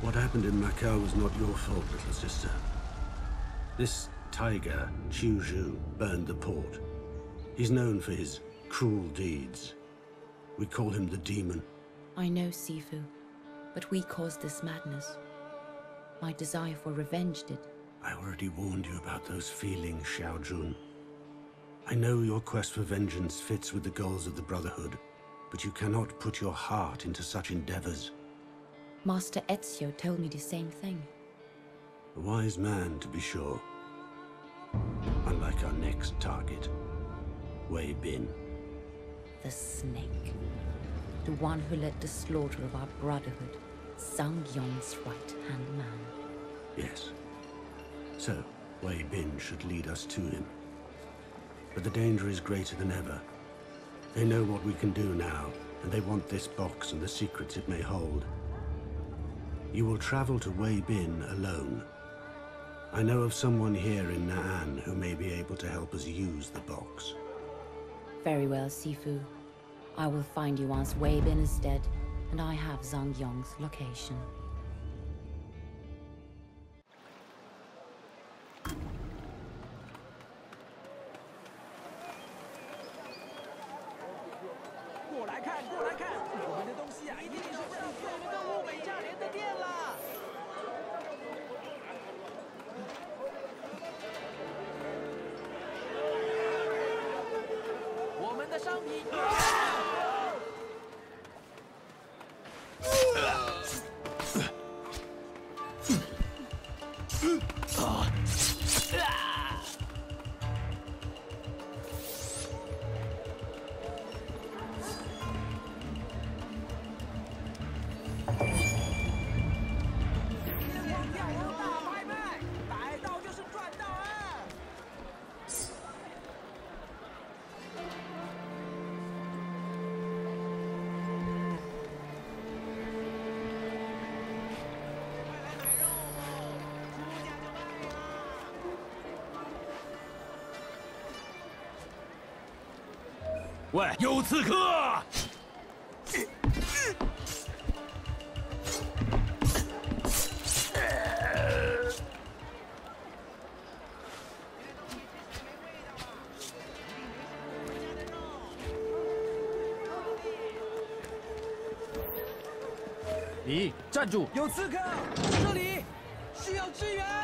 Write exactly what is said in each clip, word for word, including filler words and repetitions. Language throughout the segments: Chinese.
What happened in Macau was not your fault, little sister. This tiger, Chu Zhu, burned the port. He's known for his cruel deeds. We call him the demon. I know, Sifu, but we caused this madness. My desire for revenge did. I already warned you about those feelings, Xiao Jun. I know your quest for vengeance fits with the goals of the Brotherhood, but you cannot put your heart into such endeavors. Master Ezio told me the same thing. A wise man, to be sure. Unlike our next target, Wei Bin. The snake. The one who led the slaughter of our Brotherhood. Zhang Yong's right-hand man. Yes. So, Wei Bin should lead us to him. But the danger is greater than ever. They know what we can do now, and they want this box and the secrets it may hold. You will travel to Wei Bin alone. I know of someone here in Na'an who may be able to help us use the box. Very well, Sifu. I will find you once Wei Bin is dead, and I have Zhang Yong's location. 喂，有刺客！ 你站住！有刺客！这里需要支援！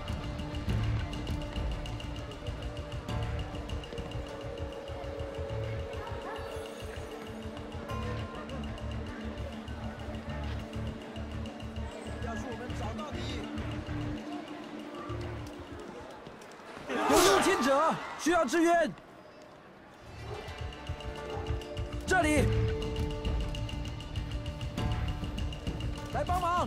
者需要支援，这里，来帮忙。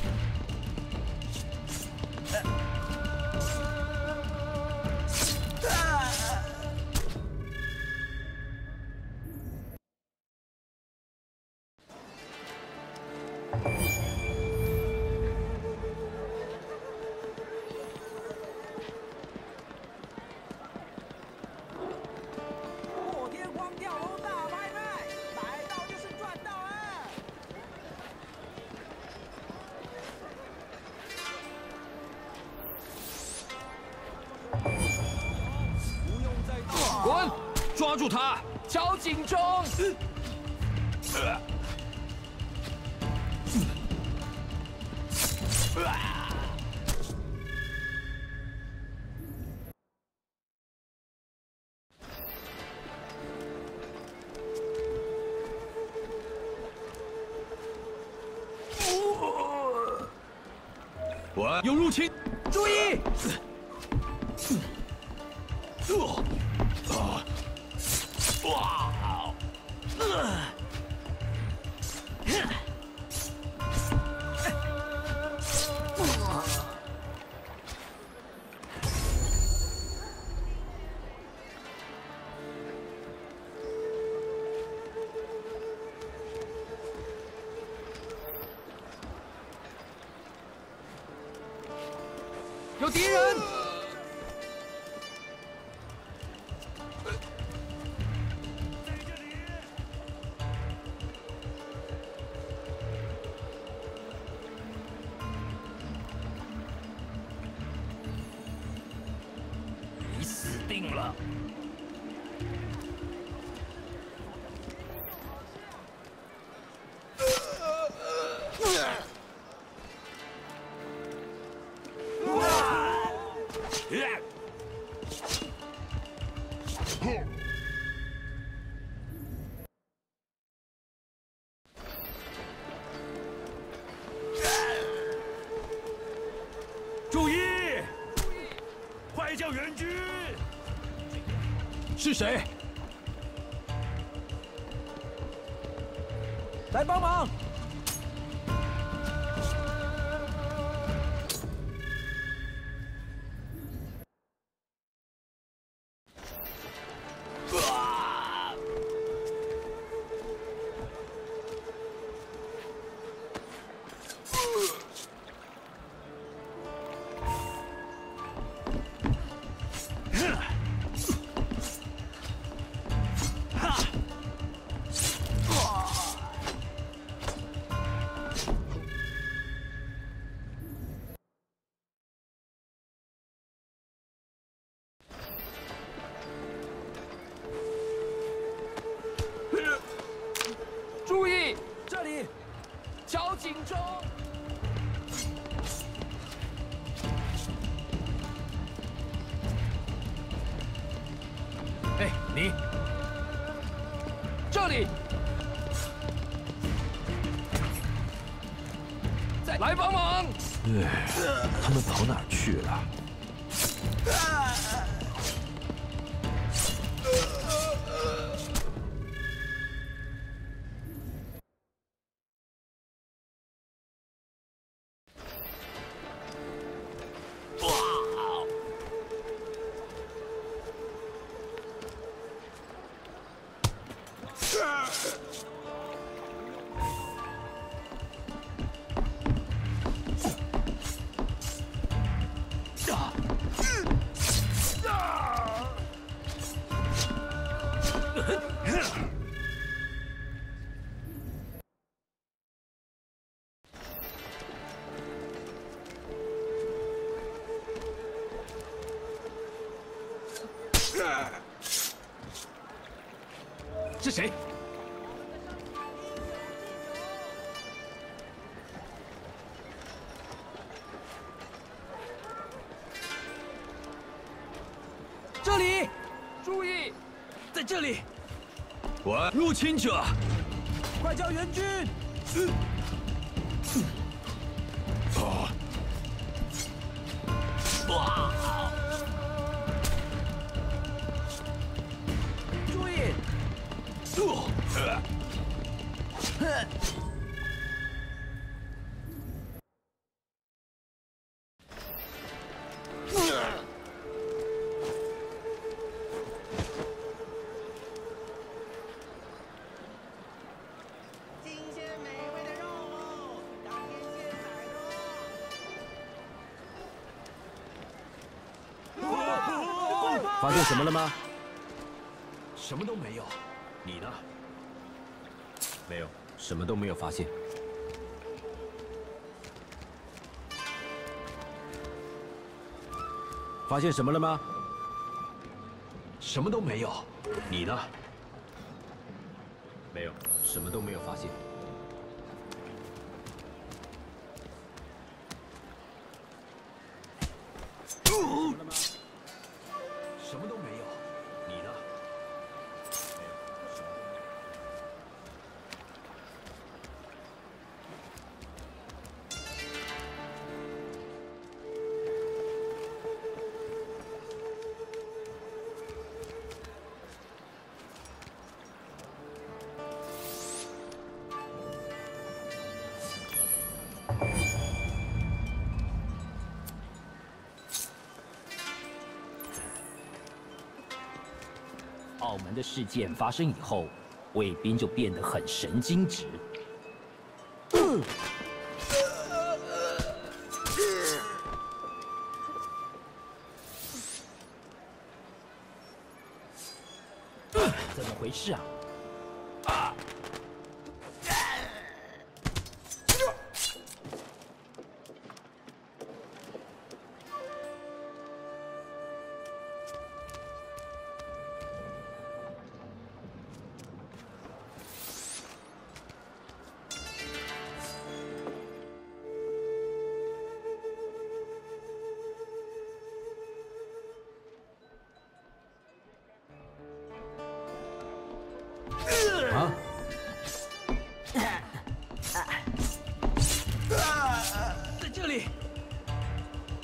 滚！抓住他！ 敲警钟！ 我有入侵！ 注意！ 有敌人！ 定了。注意！快将援军！是谁？ 来帮忙！ 注意， 这里， 敲警钟！哎，你，这里，再来帮忙！ 哎，他们跑哪儿去了？ 是谁？ 这里， 注意， 在这里， 我入侵者！ 快叫援军！ 啊！哇！ 注意！ 呃新鲜美味的肉喽，当天现宰的。 发现什么了吗？ 什么都没有，你呢？ 没有，什么都没有发现。发现什么了吗？ 什么都没有，你呢？ 没有，什么都没有发现。 什么都没有，你呢？ 没有，什么都没有。 澳门的事件发生以后，卫兵就变得很神经质。怎么回事啊？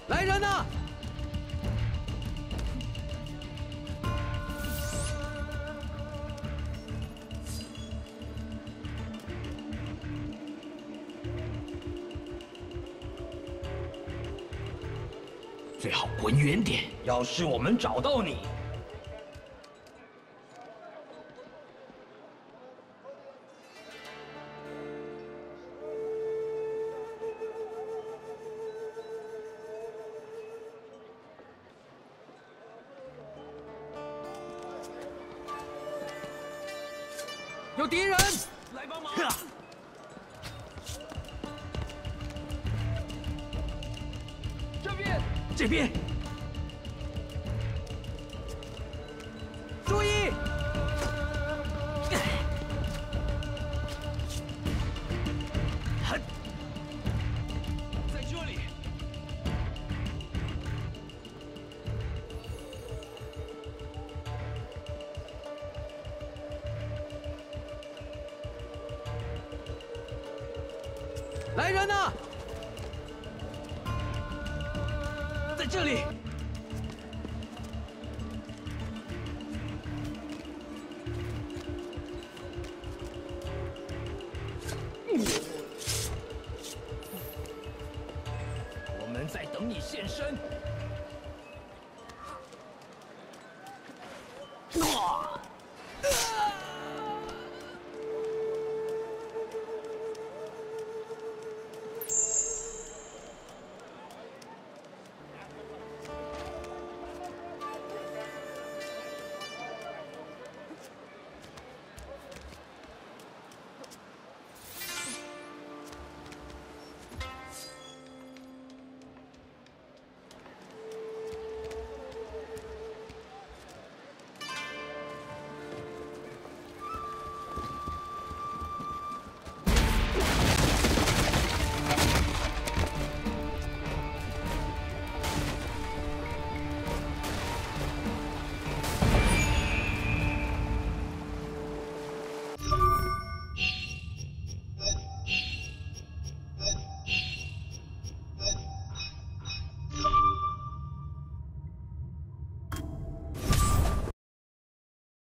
来人呐！ 最好滚远点。要是我们找到你， 有敌人！ 来帮忙！ 这边， 这边注意！ 在这里。 来人呐！ 在这里。 我们在等你现身。